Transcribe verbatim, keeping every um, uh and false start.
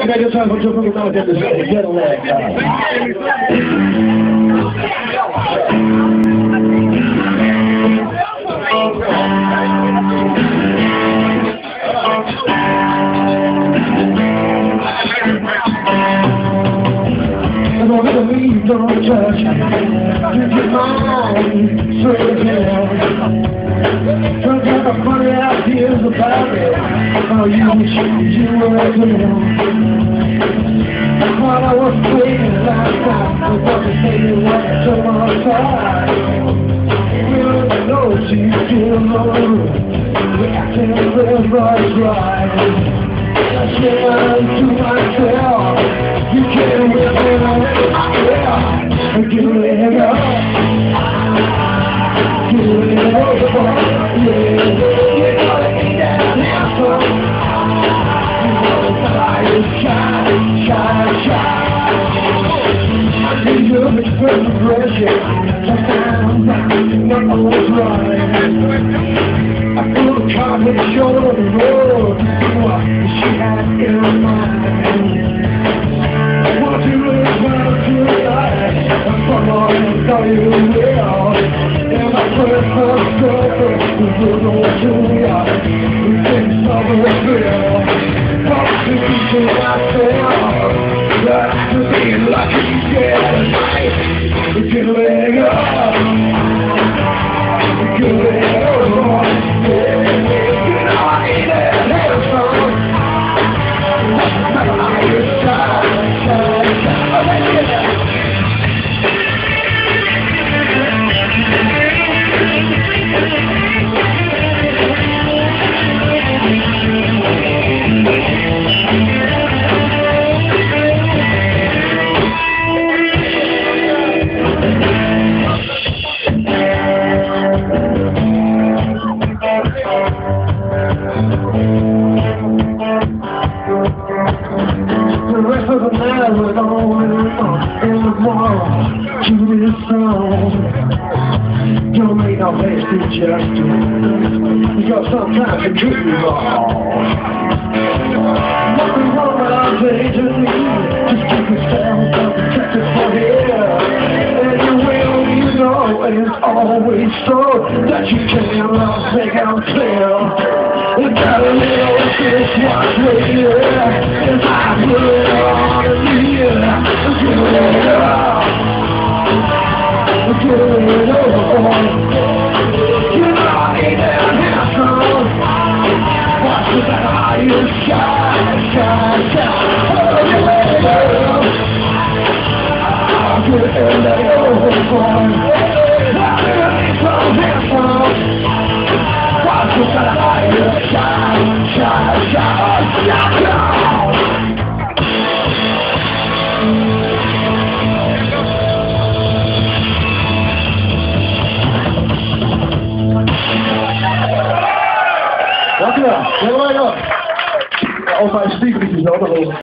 I got your time for two people out there to say, get on that. I'm gonna leave, don't touch me. Keep your mind straight ahead. Don't have a funny ideas about it. How you wish you were again. While I was waiting last night, I wasn't thinking what I took my side. Well, I know she's still alone. I can't live right right. I said to myself, you can't live in a yeah, and give it up. Give it up, yeah, you gotta eat that apple. You gotta fire, shine, shine, shine. I need you to express aggression. Sometimes I'm not always right. I feel the car with the shoulder on the road. What she had in her mind. I want you to smile tonight. I'm from all you know you will. And I pray for something we will go to ya. We think something real. Talk to me to myself. Got to be lucky, yeah, tonight. We can lay up. We can lay up. The rest of the night was on in the morning to this song. Don't make no hasty justice, because sometimes it could be wrong. Nothing wrong with our danger, just keep yourself protected for here. And you will, you know, and it's always so that you cannot make out clear. We got a little dishwash right here, and I put it on me. Give it up, give it over. You know I need that handsome. Watch it that how you shine, shine, shine. Oh, you let it up. I'll give it over. I need some handsome. Watch it that how you shine, shine, shine, shine, shine. Dankjewel, heel erg. Als mijn speaker is wel